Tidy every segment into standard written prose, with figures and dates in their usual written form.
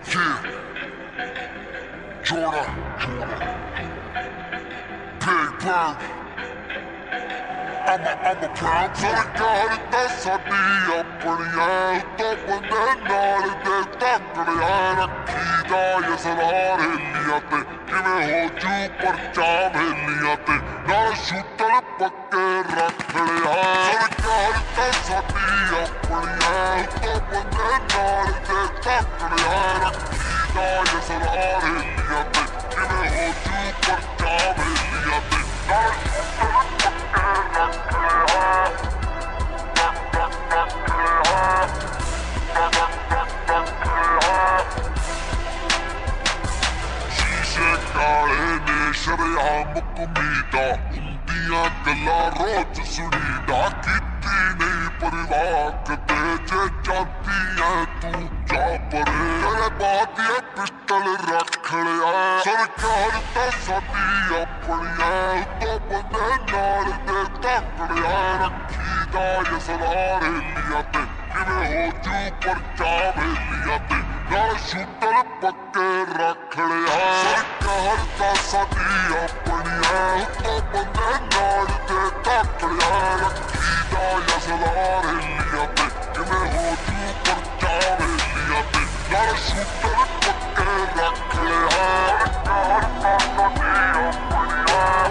Yeah, Jordan, Big Bird. I'm a proud ਸਰਕਾਰ ਤਾਂ ਸਾਡੀ ਆਪਣੀਆਂ ਤੋਂ ਬੰਦੇ ਨਾਲ ਦੇ ਤੱਕੜਿਆ ਰੱਖੀਦਾ ਯਸਲਾਰ ਹਿੱਲੀਆਂ ਤੇ ਕਿਵੇਂ ਹੋ ਜੂ ਪਰਚਾ ਵੇਲੀਆਂ ਤੇ ਨਾਲ ਸ਼ੂਟਰ ਪੱਕੇ ਰੱਖ ਲਿਆ ਸਰਕਾਰ ਤਾਂ ਸਾਡੀ ਆਪਣੀਆਂ ਤੋਂ ਬੰਦੇ ਨਾਲ ਦੇ ਤੱਕੜਿਆ ਰੱਖੀਦਾ ਯਸਲਾਰ ਹਿੱਲੀਆਂ ਤੇ ਕਿਵੇਂ ਹੋ ਜੂ ਪਰਚਾ ਵੇਲੀਆਂ ਤੇ ਨਾਲ ਸ਼ਰਿਆਮ ਕੁਮੀਦਾ ਹੁੰਦੀਆਂ ਗੱਲਾਂ ਰੋਜ਼ ਸੁਣੀਦਾ ਕੀਤੀ ਨਹੀਂ ਪਰਵਾਹ ਕਦੇ ਜੇ ਜਾਂਦੀ ਐ ਤੂੰ ਜਾ ਪਰੇ ਤੇਰੇ ਬਾਦੀਆਂ ਪਿਸਟਲ ਰੱਖ ਲਿਆ ਸਰਕਾਰ ਤਾਂ ਸਾਡੀ ਆਪਣੀਆਂ ਤੋਂ ਬੰਦੇ ਨਾਲ ਦੇ ਤੱਕੜਿਆ ਰੱਖੀਦਾ ਯਸਲਾਰ ਹਿੱਲੀਆਂ ਤੇ ਕਿਵੇਂ ਹੋ ਜੂ ਪਰਚਾ ਵੇਲੀਆਂ ਤੇ ਨਾਲ ਸ਼ੂਟਰ ਪੱਕੇ ਰੱਖ ਲਿਆ ਸਰਕਾਰ ਤਾਂ ਸਾਡੀ ਆਪਣੀਆਂ ਤੋਂ ਬੰਦੇ ਨਾਲ ਦੇ ਤੱਕੜਿਆ ਰੱਖੀਦਾ ਯਸਲਾਰ ਹਿੱਲੀਆਂ ਤੇ ਕਿਵੇਂ ਹੋ ਜੂ ਪਰਚਾ ਵੇਲੀਆਂ ਤੇ ਨਾਲ ਸ਼ੂਟਰ ਪੱਕੇ ਰੱਖ ਲਿਆ ਸਰਕਾਰ ਤਾਂ ਸਾਡੀ ਆਪਣੀਆਂ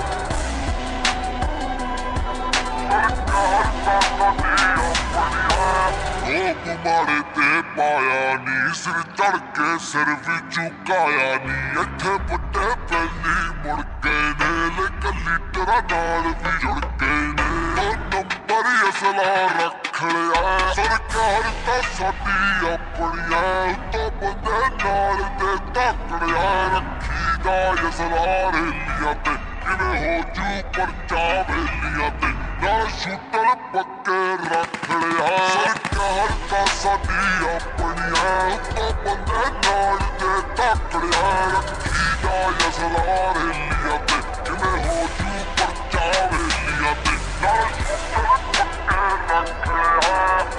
ਸਰਕਾਰ ਤਾਂ ਸਾਡੀ ਆਪਣੀਆਂ ਮਾੜੇ ਤੇ ਪਾਇਆ ਨੀ ਸਿਰ ਚੜ ਕੇ ਸਿਰ ਵੀ ਝੁਕਾਇਆ ਨੀ ਇੱਥੇ ਵੱਡੇ ਪਹਿਲੀ ਮੁੜ ਗਏ ਨੇ ਲੇਕਿਨ ਲੀਡਰਾਂ ਨਾਲ ਵੀ ਜੁੜ ਗਏ ਨੇ ਨੰਬਰ ਅਸਲਾ ਰੱਖ ਲਿਆ ਸਰਕਾਰ ਤਾਂ ਸਾਡੀ ਆਪਣੀਆਂ ਤੋਂ ਬੰਦੇ ਨਾਲ ਦੇ ਤੱਕੜਿਆ ਰੱਖੀਦਾ ਯਸਲਾਰ ਹਿੱਲੀਆਂ ਤੇ ਕਿਵੇਂ ਹੋ ਜੂ ਪਰਚਾ ਵੇਲੀਆਂ ਤੇ ਨਾਲ ਸ਼ੂਟਰ ਪੱਕੇ ਰੱਖ ਲਿਆ ਸਰਕਾਰ ਤਾਂ ਸਾਡੀ ਆਪਣੀਆਂ ਤੋਂ ਬੰਦੇ ਨਾਲ ਦੇ ਤੱਕੜਿਆ ਰੱਖੀਦਾ ਯਸਲਾਰ ਹਿੱਲੀਆਂ ਤੇ ਕਿਵੇਂ ਹੋ ਜੂ ਪਰਚਾ ਵੇਲੀਆਂ ਤੇ ਨਾਲ ਸ਼ੂਟਰ ਪੱਕੇ ਰੱਖ ਲਿਆ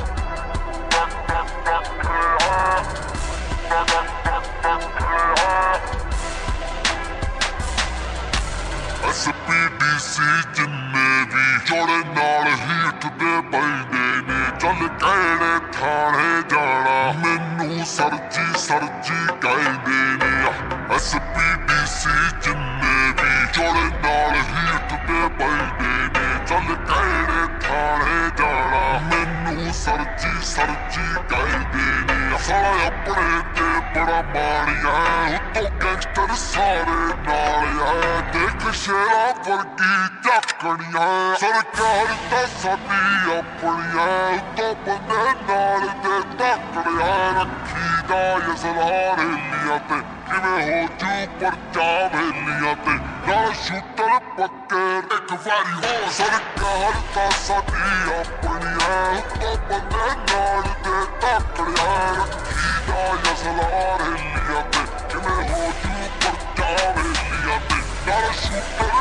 SPDC ਜਿੰਨੇ ਵੀ ਜੋੜੇ ਨਾਲ ਹੀ ਉੱਠਦੇ ਬੈਂਦੇ ਨੇ ਚੱਲ ਕਿਹੜੇ ਥਾਣੇ ਜਾਣਾ ਮੈਨੂੰ ਸਰਜੀ ਕਹਿੰਦੇ ਨੇ SPDC ਜਿੰਨੇ ਵੀ ਜੋੜੇ ਨਾਲ ਹੀ ਉੱਠਦੇ ਬੈਂਦੇ ਨੇ ਚੱਲ ਕਿਹੜੇ ਥਾਣੇ ਜਾਣਾ ਮੈਨੂੰ ਸਰਜੀ ਕਹਿੰਦੇ ਨੇ ਸਾਲਾ ਆਪਣੇ ਤੇ ਬੜਾ ਮਾੜੀਆਂ ਉੱਤੋਂ ਗੈਂਗਸਟਰ ਸਾਰੇ ਨਾਲ ਆ ਦੇਖ ਸ਼ੇਰਾਂ ਵਰਗੀ ਝਾਕਣੀਆਂ ਸਰਕਾਰ ਤਾਂ ਸਾਡੀ ਆਪਣੀਆਂ ਤੋਂ ਬੰਦੇ ਨਾਲ ਦੇ ਤੱਕੜਿਆ ਰੱਖੀਦਾ ਯਸਲਾਰ ਹਿੱਲੀਆਂ ਤੇ ਕਿਵੇਂ ਹੋ ਜੂ ਪਰਚਾ ਵੇਲੀਆਂ ਤੇ ਨਾਲ ਸ਼ੂਟਰ ਪੱਕੇ ਇੱਕ ਵਾਰੀ ਹੋ ਸਰਕਾਰ ਤਾਂ ਸਾਡੀ ਆਪਣੀਆਂ ਤੋਂ ਬੰਦੇ ਨਾਲ ਦੇ ਤੱਕੜਿਆ ਰੱਖੀਦਾ ਯਸਲਾਰ ਹਿੱਲੀਆਂ ਤੇ ਕਿਵੇਂ ਹੋ ਜੂ ਪਰਚਾ ਵੇਲੀਆਂ ਤੇ ਨਾਲ ਸ਼ੂਟਰ